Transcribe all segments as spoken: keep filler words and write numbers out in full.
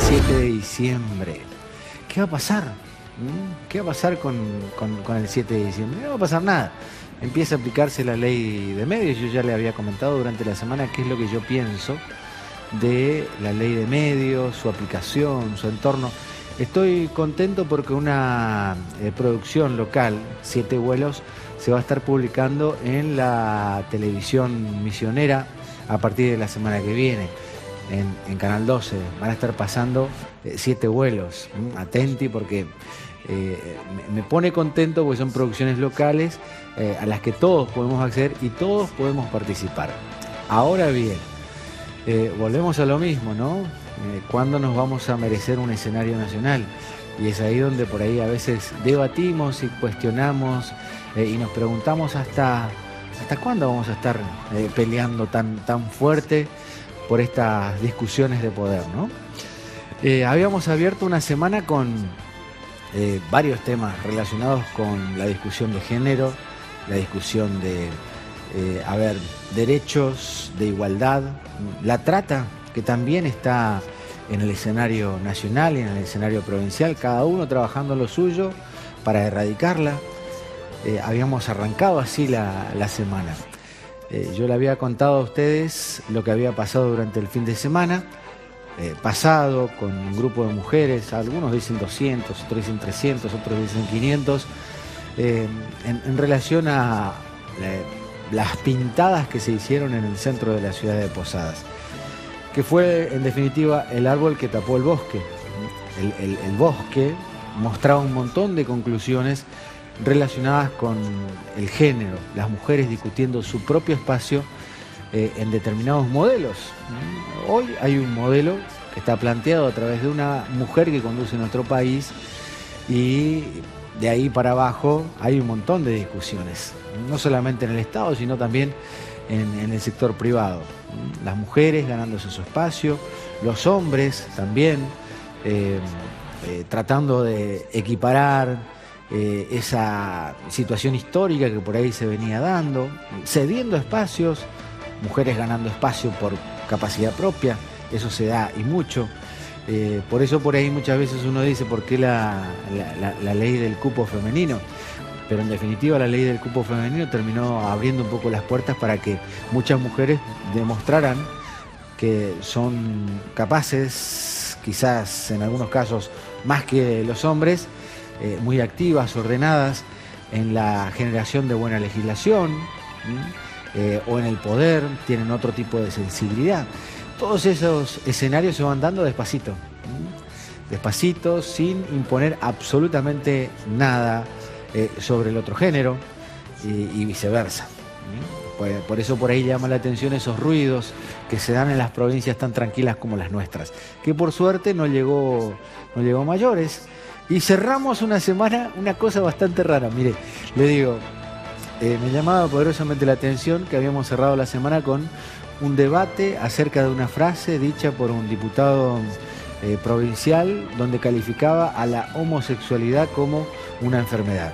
siete de diciembre. ¿Qué va a pasar? ¿Mm? ¿Qué va a pasar con, con, con el siete de diciembre? No va a pasar nada. Empieza a aplicarse la ley de medios. Yo ya le había comentado durante la semana qué es lo que yo pienso de la ley de medios, su aplicación, su entorno. Estoy contento porque una eh, producción local, Siete Vuelos, se va a estar publicando en la televisión misionera a partir de la semana que viene. En, en Canal doce van a estar pasando eh, Siete Vuelos. ¿Mm? Atenti porque eh, me, me pone contento porque son producciones locales eh, a las que todos podemos acceder y todos podemos participar. Ahora bien, eh, volvemos a lo mismo, ¿no? Eh, ¿Cuándo nos vamos a merecer un escenario nacional? Y es ahí donde por ahí a veces debatimos y cuestionamos eh, y nos preguntamos hasta, hasta cuándo vamos a estar eh, peleando tan, tan fuerte por estas discusiones de poder, ¿no? Eh, habíamos abierto una semana con eh, varios temas relacionados con la discusión de género, la discusión de, eh, a ver, derechos, de igualdad, la trata, que también está en el escenario nacional y en el escenario provincial, cada uno trabajando lo suyo para erradicarla. Eh, habíamos arrancado así la, la semana. Eh, yo le había contado a ustedes lo que había pasado durante el fin de semana, eh, pasado con un grupo de mujeres, algunos dicen doscientos, otros dicen trescientos, otros dicen quinientos, eh, en, en relación a eh, las pintadas que se hicieron en el centro de la ciudad de Posadas, que fue en definitiva el árbol que tapó el bosque. El, el, el bosque mostraba un montón de conclusiones relacionadas con el género, las mujeres discutiendo su propio espacio eh, en determinados modelos. Hoy hay un modelo que está planteado a través de una mujer que conduce nuestro país y de ahí para abajo hay un montón de discusiones, no solamente en el Estado, sino también en, en el sector privado. Las mujeres ganándose su espacio, los hombres también eh, eh, tratando de equiparar Eh, esa situación histórica que por ahí se venía dando, cediendo espacios, mujeres ganando espacio por capacidad propia, eso se da y mucho. Eh, por eso por ahí muchas veces uno dice por qué la, la, la, la ley del cupo femenino, pero en definitiva la ley del cupo femenino terminó abriendo un poco las puertas para que muchas mujeres demostraran que son capaces, quizás en algunos casos más que los hombres, Eh, muy activas, ordenadas en la generación de buena legislación eh, o en el poder, tienen otro tipo de sensibilidad. Todos esos escenarios se van dando despacito, ¿sí? Despacito, sin imponer absolutamente nada eh, sobre el otro género y, y viceversa. ¿Sí? Por, por eso por ahí llama la atención esos ruidos que se dan en las provincias tan tranquilas como las nuestras, que por suerte no llegó, no llegó a mayores. Y cerramos una semana, una cosa bastante rara. Mire, le digo, eh, me llamaba poderosamente la atención que habíamos cerrado la semana con un debate acerca de una frase dicha por un diputado eh, provincial donde calificaba a la homosexualidad como una enfermedad.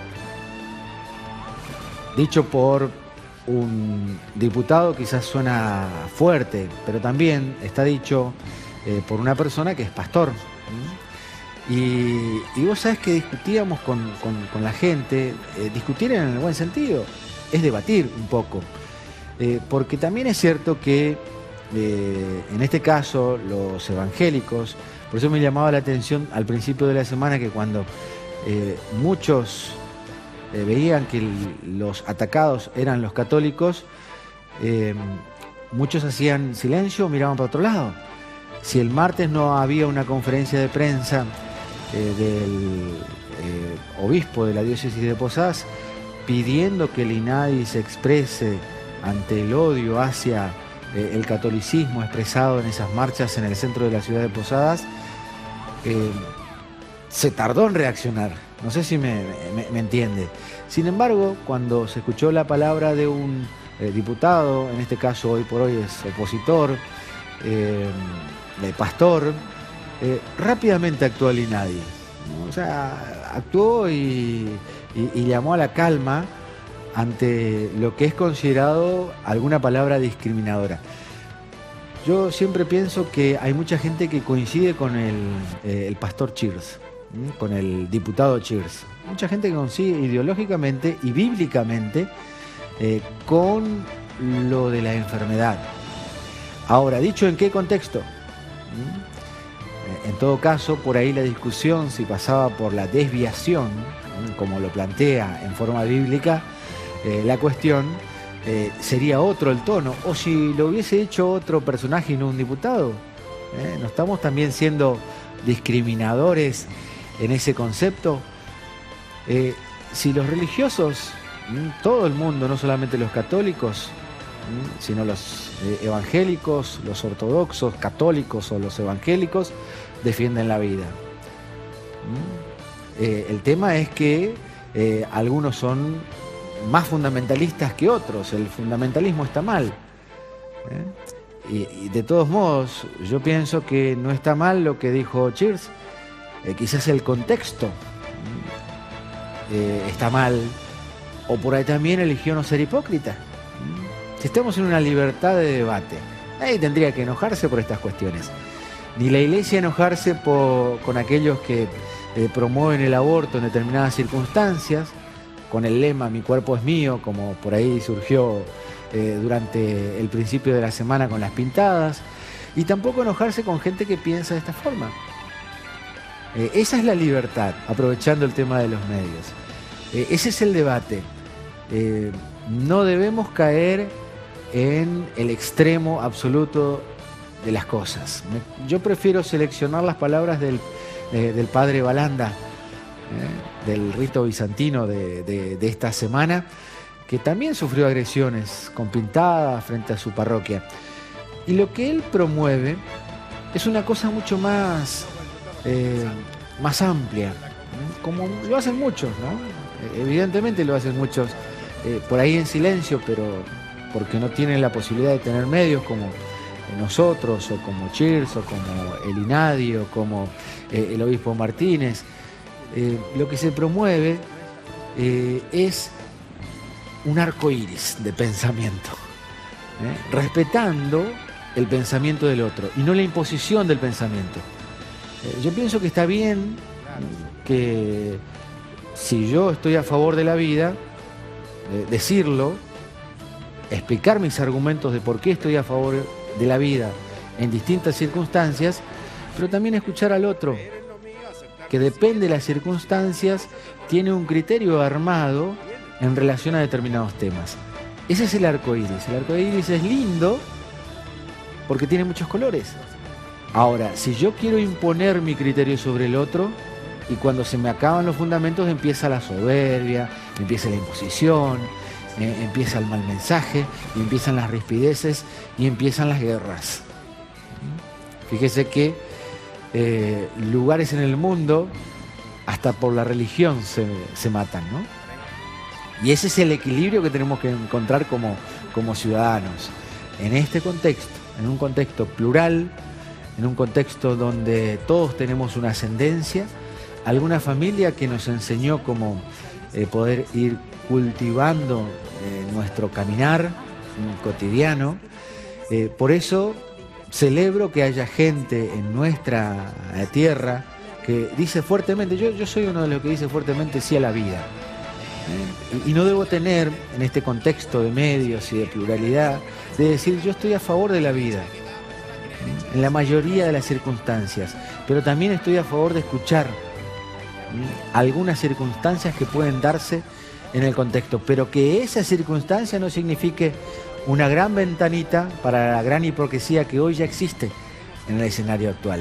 Dicho por un diputado quizás suena fuerte, pero también está dicho eh, por una persona que es pastor. ¿Mm? Y, y vos sabés que discutíamos con, con, con la gente, eh, discutir en el buen sentido, es debatir un poco, eh, porque también es cierto que eh, en este caso los evangélicos, por eso me llamaba la atención al principio de la semana que cuando eh, muchos eh, veían que el, los atacados eran los católicos, eh, muchos hacían silencio, miraban para otro lado. Si el martes no había una conferencia de prensa Eh, del eh, obispo de la diócesis de Posadas pidiendo que el INADI se exprese ante el odio hacia eh, el catolicismo expresado en esas marchas en el centro de la ciudad de Posadas, eh, se tardó en reaccionar. No sé si me, me, me entiende. Sin embargo, cuando se escuchó la palabra de un eh, diputado, en este caso hoy por hoy es opositor, eh, de pastor, Eh, rápidamente actuó el INADI, ¿no? O sea, actuó y, y, y llamó a la calma ante lo que es considerado alguna palabra discriminadora. Yo siempre pienso que hay mucha gente que coincide con el, eh, el pastor Cheers, ¿m? Con el diputado Cheers. Mucha gente que coincide ideológicamente y bíblicamente eh, con lo de la enfermedad. Ahora, ¿dicho en qué contexto? ¿M? En todo caso, por ahí la discusión, si pasaba por la desviación, ¿m? Como lo plantea en forma bíblica, eh, la cuestión eh, sería otro el tono. O si lo hubiese hecho otro personaje y no un diputado. ¿Eh? ¿No estamos también siendo discriminadores en ese concepto? Eh, si los religiosos, ¿m? Todo el mundo, no solamente los católicos, ¿m? Sino los eh, evangélicos, los ortodoxos, católicos o los evangélicos, defienden la vida. ¿M? Eh, el tema es que eh, algunos son más fundamentalistas que otros. El fundamentalismo está mal. ¿Eh? Y, y de todos modos, yo pienso que no está mal lo que dijo Cheers. Eh, quizás el contexto eh, está mal, o por ahí también eligió no ser hipócrita. ¿Mm? Si estamos en una libertad de debate, nadie tendría que enojarse por estas cuestiones. Ni la Iglesia enojarse por, con aquellos que eh, promueven el aborto en determinadas circunstancias, con el lema "mi cuerpo es mío", como por ahí surgió eh, durante el principio de la semana con las pintadas, y tampoco enojarse con gente que piensa de esta forma. Eh, esa es la libertad, aprovechando el tema de los medios. Eh, ese es el debate. Eh, no debemos caer en el extremo absoluto de las cosas. Me, yo prefiero seleccionar las palabras del, eh, del padre Balanda, eh, del rito bizantino de, de, de esta semana, que también sufrió agresiones con pintadas frente a su parroquia. Y lo que él promueve es una cosa mucho más, eh, más amplia, ¿no? Como lo hacen muchos, ¿no? Evidentemente lo hacen muchos, eh, por ahí en silencio, pero porque no tienen la posibilidad de tener medios como nosotros, o como Cheers, o como el INADI, o como eh, el obispo Martínez. Eh, lo que se promueve eh, es un arco iris de pensamiento, ¿eh? Respetando el pensamiento del otro y no la imposición del pensamiento. Eh, yo pienso que está bien que si yo estoy a favor de la vida, eh, decirlo, explicar mis argumentos de por qué estoy a favor de la vida en distintas circunstancias, pero también escuchar al otro, que depende de las circunstancias, tiene un criterio armado en relación a determinados temas. Ese es el arco iris. El arco iris es lindo porque tiene muchos colores. Ahora, si yo quiero imponer mi criterio sobre el otro, y cuando se me acaban los fundamentos empieza la soberbia, empieza la imposición, eh, empieza el mal mensaje, y empiezan las rispideces y empiezan las guerras. Fíjese que eh, lugares en el mundo, hasta por la religión se, se matan, ¿no? Y ese es el equilibrio que tenemos que encontrar como, como ciudadanos. En este contexto, en un contexto plural, en un contexto donde todos tenemos una ascendencia, alguna familia que nos enseñó cómo eh, poder ir cultivando eh, nuestro caminar cotidiano. Eh, por eso celebro que haya gente en nuestra eh, tierra que dice fuertemente, yo, yo soy uno de los que dice fuertemente sí a la vida. ¿Eh? Y, y no debo tener, en este contexto de medios y de pluralidad, de decir yo estoy a favor de la vida, ¿eh? En la mayoría de las circunstancias, pero también estoy a favor de escuchar, ¿eh? Algunas circunstancias que pueden darse en el contexto, pero que esa circunstancia no signifique una gran ventanita para la gran hipocresía que hoy ya existe en el escenario actual.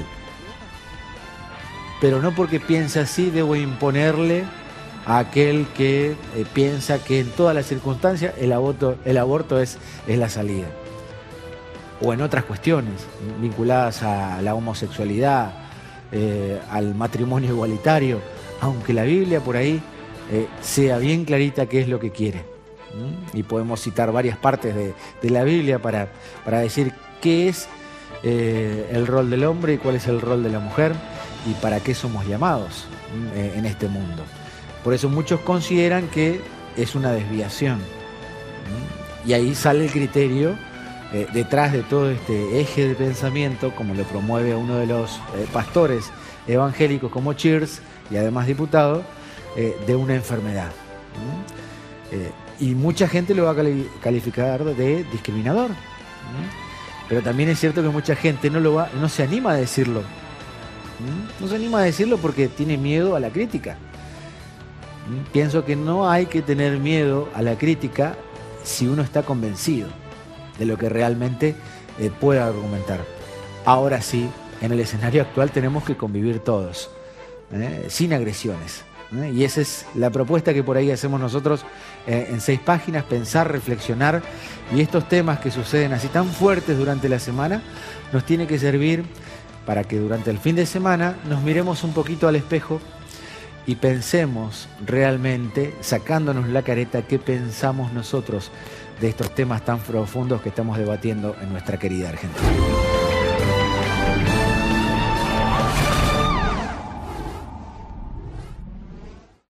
Pero no porque piense así debo imponerle a aquel que eh, piensa que en todas las circunstancias el aborto, el aborto es, es la salida. O en otras cuestiones vinculadas a la homosexualidad, eh, al matrimonio igualitario, aunque la Biblia por ahí eh, sea bien clarita qué es lo que quiere. ¿Mm? Y podemos citar varias partes de, de la Biblia para, para decir qué es eh, el rol del hombre y cuál es el rol de la mujer y para qué somos llamados eh, en este mundo. Por eso muchos consideran que es una desviación. ¿Mm? Y ahí sale el criterio eh, detrás de todo este eje de pensamiento, como lo promueve uno de los eh, pastores evangélicos como Cheers, y además diputado, eh, de una enfermedad. ¿Mm? Eh, y mucha gente lo va a cali calificar de discriminador. ¿Mm? Pero también es cierto que mucha gente no, lo va, no se anima a decirlo. ¿Mm? No se anima a decirlo porque tiene miedo a la crítica. ¿Mm? Pienso que no hay que tener miedo a la crítica si uno está convencido de lo que realmente eh, pueda argumentar. Ahora sí, en el escenario actual tenemos que convivir todos, ¿eh? sin agresiones. ¿eh? Y esa es la propuesta que por ahí hacemos nosotros eh, en seis páginas, pensar, reflexionar. Y estos temas que suceden así tan fuertes durante la semana nos tiene que servir para que durante el fin de semana nos miremos un poquito al espejo y pensemos realmente, sacándonos la careta, qué pensamos nosotros de estos temas tan profundos que estamos debatiendo en nuestra querida Argentina.